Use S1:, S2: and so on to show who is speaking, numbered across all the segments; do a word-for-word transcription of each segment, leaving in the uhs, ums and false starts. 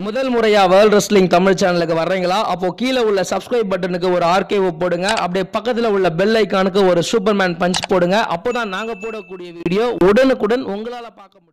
S1: முதல் முறையா world wrestling Tamil சேனலுக்கு வர்றீங்களா? அப்போ கீழே உள்ள சப்ஸ்கிரைப் பட்டனுக்கு ஒரு ஆர்கேவ் போடுங்க. அப்படியே பக்கத்துல உள்ள பெல் ஐகானுக்கு ஒரு சூப்பர்மேன் பஞ்ச் போடுங்க. அப்போதான் நாங்க போடக்கூடிய வீடியோ உடனுக்குடன் உங்களால பார்க்க முடியும்.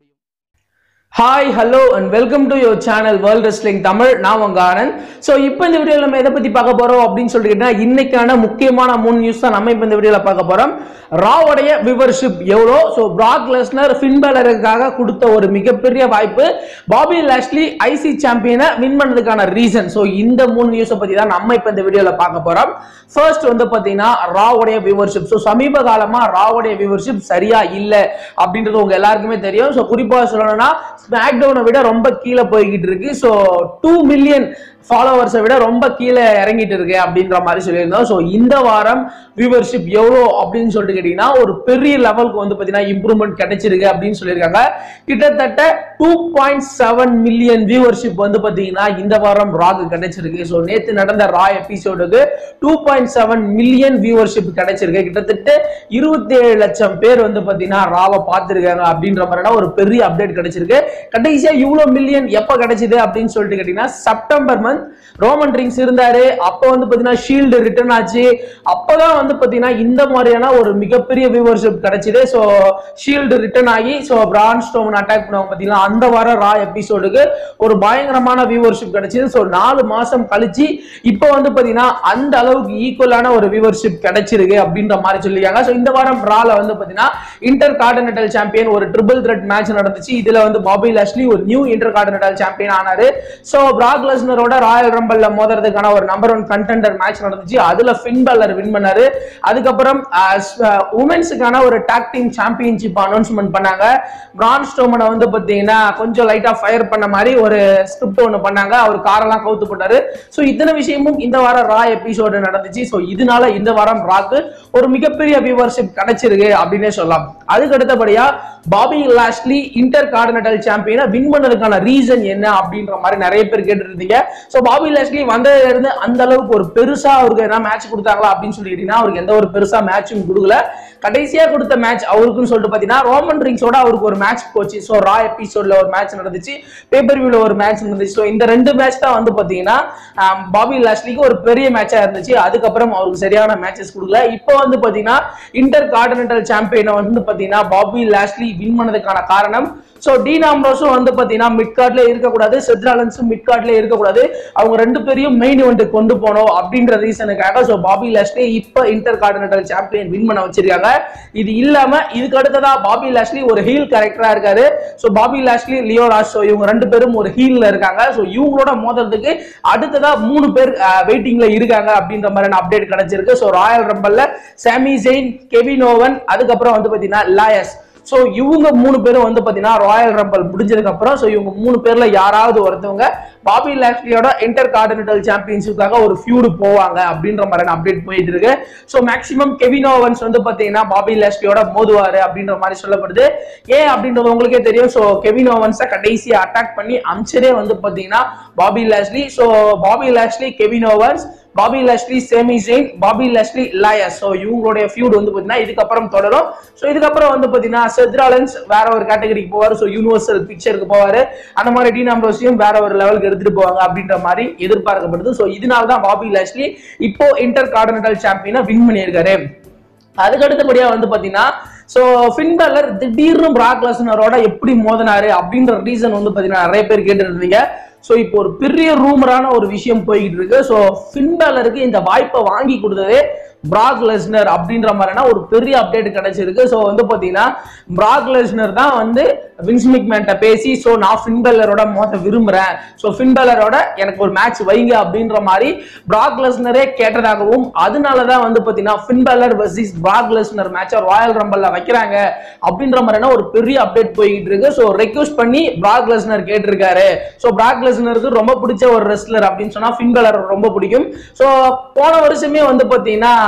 S1: Hi hello and welcome to your channel world wrestling Tamil. நான் உங்க ஆனந்த். ஸோ இப்போ இந்த வீடியோவில் நம்ம எதை பற்றி பார்க்க போகிறோம் அப்படின்னு சொல்லிட்டு இன்னைக்கான முக்கியமான மூணு நியூஸ் தான் நம்ம இப்போ இந்த வீடியோவில் பார்க்க போகிறோம். ராவோடைய வியூவர்ஷிப் எவ்வளோ? ஸோ பிராக் லெஸ்னர் ஃபின் பேலருக்காக கொடுத்த ஒரு மிகப்பெரிய வாய்ப்பு, பாபி லாஷ்லி ஐசி சாம்பியனை வின் பண்ணதுக்கான ரீசன். ஸோ இந்த மூணு நியூஸை பற்றி தான் நம்ம இப்போ இந்த வீடியோவில் பார்க்க போகிறோம். ஃபர்ஸ்ட் வந்து பார்த்தீங்கன்னா ராவோடைய வியூவர்ஷிப். ஸோ சமீப காலமாக ராவோடைய வியூவர்ஷிப் சரியா இல்லை அப்படின்றது உங்க எல்லாருக்குமே தெரியும். ஸோ குறிப்பாக சொல்லணும்னா ஸ்மாக்டவுனை விட ரொம்ப கீழே போய்கிட்டு இருக்கு. ஸோ டூ மில்லியன் ஃபாலோவர்ஸை விட ரொம்ப கீழே இறங்கிட்டு இருக்கு அப்படின்ற மாதிரி சொல்லியிருந்தோம். ஸோ இந்த வாரம் வியூவர்ஷிப் எவ்வளோ அப்படின்னு சொல்லிட்டு கேட்டீங்கன்னா ஒரு பெரிய லெவலுக்கு வந்து பார்த்தீங்கன்னா இம்ப்ரூவ்மெண்ட் கிடைச்சிருக்கு அப்படின்னு சொல்லியிருக்காங்க. கிட்டத்தட்ட two point seven million viewership வந்து பார்த்தீங்கன்னா இந்த வாரம் ராக்கு கிடைச்சிருக்கு. ஸோ நேற்று நடந்த ரா எபிசோடுக்கு two point seven million viewership கிடைச்சிருக்கு. கிட்டத்தட்ட இருபத்தி ஏழு லட்சம் பேர் வந்து பார்த்தீங்கன்னா ராவை பார்த்துருக்காங்க அப்படின்ற மாதிரினா ஒரு பெரிய அப்டேட் கிடைச்சிருக்கு. கடைசியா இவ்வளவு மில்லியன் எப்ப கிடைச்சது அப்படின்னு சொல்லிட்டு கேட்டீங்கன்னா செப்டம்பர் மந்த் ரோமன் ரிங்ஸ் இருந்தாரு. அப்ப வந்து பாத்தீங்கன்னா ஷீல்டு ரிட்டர்ன் ஆச்சு. அப்பதான் வந்து பாத்தீங்கன்னா இந்த மாதிரியான ஒரு மிகப்பெரிய வியூவர்ஷிப் கிடைச்சது. சோ ஷீல்டு ரிட்டர்ன் ஆகி சோ பிரான் ஸ்ட்ரோமன் அட்டாக் பண்ணுவாங்க பாத்தீங்கன்னா அந்த வாரம் ரா எபிசோடுக்கு ஒரு பயங்கரமான வியூவர்ஷிப் கிடைச்சது. சோ நாலு மாசம் கழிச்சு இப்போ வந்து பாத்தீங்கன்னா அந்த அளவுக்கு ஈக்குவலான ஒரு வியூவர்ஷிப் கிடைச்சிருக்கு அப்படின்ற மாதிரி சொல்லிருக்காங்க. சோ இந்த வாரம் ரால வந்து பாத்தீங்கன்னா இன்டர் கான்டினென்டல் சாம்பியன் ஒரு ட்ரிபிள் த்ரெட் மேட்ச் நடந்துச்சு. இதுல வந்து பாபி லாஷ்லி ஒரு நியூ இன்டர் கான்டினென்டல் சாம்பியன் ஆனாரு. சோ பிராக் லெஸ்னரோட ராயல் ரம்பிள்ல மோதுறதுக்கான ஒரு நம்பர் ஒன் கண்டெண்டர் மேட்ச் நடந்துச்சு. அதுல ஃபின் பேலர் வின் பண்ணாரு. அதுக்கப்புறம் உமன்ஸுக்கான ஒரு டாக் டீம் சாம்பியன்ஷிப் அனௌன்ஸ்மெண்ட் பண்ணாங்க. பிரான் ஸ்ட்ரோமனை வந்து பாத்தீங்கன்னா கொஞ்சம் லைட்டா ஃபயர் பண்ண மாதிரி ஒரு ஸ்கிரிப்ட் ஒன்று பண்ணாங்க. அவர் காரெல்லாம் கவுத்து போட்டாரு. சோ இத்தனை விஷயமும் இந்த வாரம் ரா எபிசோடு நடந்துச்சு. சோ இதனால இந்த வாரம் ராக்கு ஒரு மிகப்பெரிய வியூவர்ஷிப் கிடைச்சிருக்கு அப்படின்னே சொல்லலாம். அதுக்கு அடுத்தபடியா பாபி லாஷ்லி இன்டர் கான்டினென்டல் சாம்பியனை வின் பண்ணதுக்கான ரீசன் என்ன அப்படின்ற மாதிரி நிறைய பேர் கேட்டு இருந்தீங்க. சோ பாபி லாஷ்லி வந்ததுல இருந்து அந்த அளவுக்கு ஒரு பெருசா அவருக்கு என்ன மேட்ச் கொடுத்தாங்களா அப்படின்னு சொல்லிட்டீங்கன்னா அவருக்கு எந்த ஒரு பெருசா மேட்சும் கொடுக்கல. கடைசியா கொடுத்த மேட்ச் அவருக்குன்னு சொல்லிட்டு பாத்தீங்கன்னா ரோமன் ரிங்ஸோட அவருக்கு ஒரு மேட்ச் போச்சு. சோ ரா எபிசோட்ல ஒரு மேட்ச் நடந்துச்சு, பேப்பர் வியூல ஒரு மேட்ச் நடந்துச்சு. சோ இந்த ரெண்டு மேட்ச் தான் வந்து பாத்தீங்கன்னா பாபி லாஷ்லிக்கு ஒரு பெரிய மேட்சா இருந்துச்சு. அதுக்கப்புறம் அவருக்கு சரியான மேட்சஸ் கொடுக்கல. இப்போ வந்து பாத்தீங்கன்னா இன்டர் கான்டினென்டல் சாம்பியனை வந்து பாத்தீங்கன்னா பாபி லாஷ்லி வின் பண்ணதுக்கான காரணம் சோ டீன் ஆம்ப்ரோஸும் வந்து பாத்தீங்கன்னா மிட் கார்ட்ல இருக்கக்கூடாது, செத் ராலின்ஸும் மிட் கார்ட்ல இருக்கக்கூடாது, அவங்க ரெண்டு பேரையும் மெயின் இவென்ட்க்கு கொண்டு போனோம் அப்படின்ற ரீசனுக்காக சோ பாபி லாஷ்லி இப்ப இன்டர் கான்டினென்டல் சாம்பியன் வின் பண்ண வச்சிருக்காங்க. இது இல்லாம இதுக்கு அடுத்ததா பாபி லாஷ்லி ஒரு ஹீல் கேரக்டரா இருக்காரு. So Bobby Lashley, Lio Rush, so இவங்க ரெண்டு பேரும் ஒரு ஹீல்ல இருக்காங்க. சோ இவங்களோட மோதுறதுக்கு அடுத்ததா மூணு பேர் வெயிட்டிங்ல இருக்காங்க அப்படின்ற மாதிரி அப்டேட் கிடைச்சிருக்கு. சோ ராயல் ரம்பிள்ல சாமி ஜெயின், கெவின் ஓவன், அதுக்கப்புறம் வந்து பாத்தீங்கன்னா லாயஸ். சோ இவங்க மூணு பேரும் வந்து பாத்தீங்கன்னா ராயல் ரம்பிள் முடிஞ்சதுக்கு அப்புறம் சோ இவங்க மூணு பேர்ல யாராவது ஒருத்தவங்க பாபி லாஷ்லியோட இன்டர் கான்டினென்டல் சாம்பியன்ஷிப்காக ஒரு ஃபியூடு போவாங்க அப்படின்ற மாதிரி அப்டேட் போயிட்டு இருக்கு. சோ மேக்ஸிமம் கெவின் ஓவன்ஸ் வந்து பாத்தீங்கன்னா பாபி லாஷ்லியோட மோதுவாரு அப்படின்ற மாதிரி சொல்லப்படுது. ஏன் அப்படின்றது உங்களுக்கே தெரியும். சோ கெவின் ஓவன்ஸை கடைசியா அட்டாக் பண்ணி அம்சரே வந்து பாத்தீங்கன்னா Bobby Lashley. So Bobby Lashley, Kevin Owens, Bobby Lashley, Sami Zayn, Bobby Lashley, லாயஸ். சோ இவங்களுடைய ஃபியூட் வந்து பாத்தீங்கன்னா இதுக்கப்புறம் தொடரும். சோ இதுக்கப்புறம் வந்து பாத்தீங்கன்னா செத் ராலின்ஸ் வேற ஒரு கேட்டகரிக்கு போவாரு. சோ யூனிவர்சல் பிக்சருக்கு போவாரு. அந்த மாதிரி டீன் ஆம்ப்ரோஸையும் வேற ஒரு லெவலுக்கு எடுத்துட்டு போவாங்க அப்படின்ற மாதிரி எதிர்பார்க்கப்படுது. சோ இதனால தான் பாபி லாஷ்லி இப்போ இன்டர் கான்டினென்டல் சாம்பியனை வின் பண்ணியிருக்காரு. அதுக்கு அடுத்தபடியா வந்து பாத்தீங்கன்னா சோ ஃபின் பேலர் திடீர்னு பிராக் லெஸ்னரோட எப்படி மோதினாரு அப்படின்ற ரீசன் வந்து பாத்தீங்கன்னா நிறைய பேர் கேட்டு இருந்தீங்க. சோ இப்போ ஒரு பெரிய ரூமரான ஒரு விஷயம் போய்கிட்டு இருக்கு. சோ ஃபின் பேலருக்கு இந்த வாய்ப்பை வாங்கி கொடுத்ததே பிராக் லெஸ்னர் அப்படின்ற மாதிரினா ஒரு பெரிய அப்டேட் கிடைச்சிருக்கு. சோ வந்து பாத்தீங்கன்னா பிராக் லெஸ்னர் தான் வந்து வின்ஸ் மெக்மேன்ட்ட பேசி சோ நான் ஃபின் பேலரோட மோத விரும்புறேன், சோ ஃபின் பேலரோட எனக்கு ஒரு மேட்ச் வைங்க அப்படின்ற மாதிரி பிராக் லெஸ்னரே கேட்டதாகவும் அதனாலதான் வந்து பாத்தீங்கன்னா Finn Balor versus Brock Lesnar மேட்சை ராயல் ரம்பிள்ல வைக்கிறாங்க அப்படின்ற மாதிரினா ஒரு பெரிய அப்டேட் போய்கிட்டு இருக்கு. சோ ரெக்வெஸ்ட் பண்ணி பிராக் லெஸ்னர் கேட்டிருக்காரு. சோ பிராக் லெஸ்னருக்கு ரொம்ப பிடிச்ச ஒரு ரெஸ்லர் அப்படின்னு சொன்னா ஃபின் பேலர் ரொம்ப பிடிக்கும். சோ போன வருஷமே வந்து பாத்தீங்கன்னா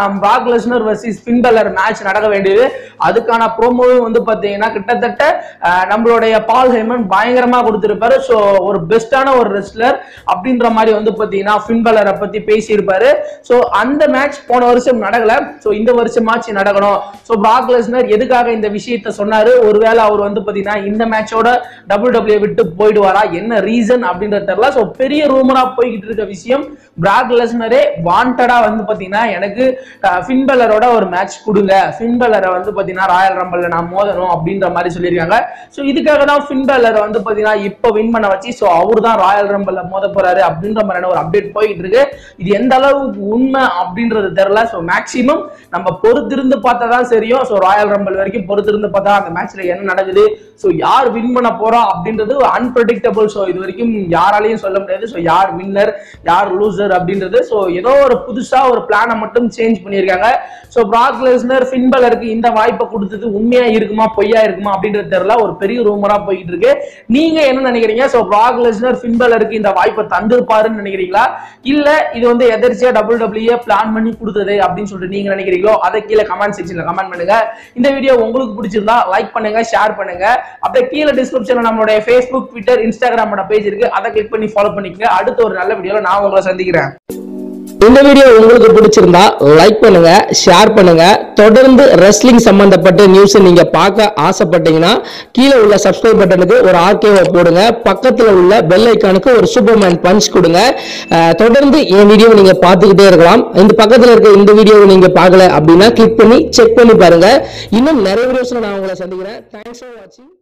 S2: Brock Lesnar versus Finn Balor match நடக்க வேண்டியது. அதுக்கான ப்ரோமோவும் வந்து பாத்தீங்கன்னா கிட்டத்தட்ட நம்மளுடைய பால் ஹெய்மன் பயங்கரமா கொடுத்திருப்பாரு. சோ ஒரு பெஸ்டான ஒரு ரெஸ்லர் அப்படின்ற மாதிரி வந்து பாத்தீங்கன்னா ஃபின் பெலரை பத்தி பேசியிருப்பாரு. சோ அந்த மேட்ச் போன வருஷம் நடக்கல. சோ இந்த வருஷம் மேட்ச் நடக்கணும். சோ பிராக் லெஸ்னர் எதுக்காக இந்த விஷயத்தை சொன்னாரு? ஒருவேளை அவர் வந்து பாத்தீங்கன்னா இந்த மேட்சோட டபிள்யூ டபிள்யூ விட்டு போயிடுவாரா, என்ன ரீசன் அப்படின்றது தெரியல. சோ பெரிய ரூமரா போய்கிட்டு இருக்க விஷயம், பிராக் லெஸ்னரே வாண்டடா வந்து பாத்தீங்கன்னா எனக்கு ஃபின் பெலரோட ஒரு மேட்ச் கொடுங்க, ஃபின் பெலரை வந்து பாத்தீங்கன்னா ராயல் ரம்பிள்ல நான் மோதணும் அப்படின்ற மாதிரி சொல்லியிருக்காங்க. சோ இதுக்காக தான் ஃபின் பெலரை வந்து பாத்தீங்கன்னா இப்ப வின் பண்ண வச்சு சோ அவரு தான் ராயல் ரம்பிள்ல மோத போறாரு அப்படின்ற மாதிரியான ஒரு அப்டேட் போயிட்டு இருக்கு. இது எந்த அளவுக்கு உண்மை அப்படின்றது தெரியல. சோ மேக்சிமம் நம்ம பொறுத்திருந்து பார்த்தா தான் தெரியும். சோ ராயல் ரம்பிள் வரைக்கும் பொறுத்திருந்து பார்த்தா அந்த மேட்ச்ல என்ன நடக்குது, சோ யார் வின் பண்ண போறா அப்படின்றது அன்பிரடிக்டபிள். சோ இது வரைக்கும் யாராலையும் சொல்ல முடியாது. சோ யார் வின்னர் யார் லூசர் அப்படின்றது. சோ ஏதோ ஒரு புதுசா ஒரு பிளானை மட்டும் சேஞ்ச் பண்ணியிருக்காங்க. சோ பிராக் லெஸ்னர் ஃபின் பெலருக்கு இந்த வாய்ப்பை கொடுத்தது உண்மையா இருக்குமா பொய்யா இருக்குமா அப்படின்றது தெரியல. ஒரு பெரிய ரூமரா போயிட்டு இருக்கு. நீங்க என்ன நினைக்கிறீங்க? சோ பிராக் லெஸ்னர் ஃபின் பெலருக்கு இந்த வாய்ப்பை தந்திருப்பாருன்னு நினைக்கிறீங்களா, இல்ல இது வந்து எதிர்ச்சியா டபிள்யூ டபிள்யூ பிளான் பண்ணி கொடுத்தது அப்படின்னு சொல்லிட்டு நீங்க நினைக்கிறீங்களோ அதை கீழே கமெண்ட் செக்ஷன்ல கமெண்ட் பண்ணுங்க. இந்த வீடியோ உங்களுக்கு பிடிச்சிருந்தா லைக் பண்ணுங்க, ஷேர் பண்ணுங்க. அப்படியே கீழே டிஸ்கிரிப்ஷன்ல நம்மளுடைய ஃபேஸ்புக், ட்விட்டர், இன்ஸ்டாகிராமோட பேஜ் இருக்கு, அதை கிளிக் பண்ணி ஃபாலோ பண்ணிக்கங்க. அடுத்த ஒரு நல்ல வீடியோல நான் உங்களை சந்திக்கிறேன்.
S1: இந்த வீடியோ உங்களுக்கு பிடிச்சிருந்தா லைக் பண்ணுங்க, ஷேர் பண்ணுங்க. தொடர்ந்து ரெஸ்லிங் சம்பந்தப்பட்ட நியூஸ் நீங்க பார்க்க ஆசைப்பட்டீங்கன்னா கீழே உள்ள சப்ஸ்கிரைப் பட்டனுக்கு ஒரு ஆர்கேவை போடுங்க, பக்கத்துல உள்ள பெல் ஐக்கானுக்கு ஒரு சூப்பர்மேன் பஞ்ச் கொடுங்க. தொடர்ந்து என் வீடியோ நீங்க பார்த்துக்கிட்டே இருக்கலாம். இந்த பக்கத்துல இருக்க இந்த வீடியோவை நீங்க பார்க்கல அப்படின்னா கிளிக் பண்ணி செக் பண்ணி பாருங்க. இன்னும் நிறைய வீடியோஸ்ல நான் உங்களை சந்திக்கிறேன். தேங்க்ஸ் ஃபார் வாட்சிங்.